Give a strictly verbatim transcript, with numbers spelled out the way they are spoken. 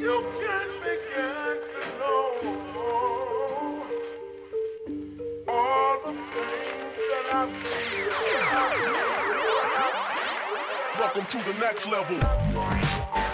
You can begin to know all the things that I feel. Welcome to the next level.